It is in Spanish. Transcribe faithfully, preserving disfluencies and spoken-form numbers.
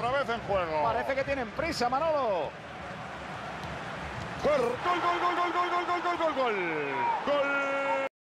Otra vez en juego. Parece que tienen prisa, Manolo. Gol, gol, gol, gol, gol, gol, gol, gol, gol.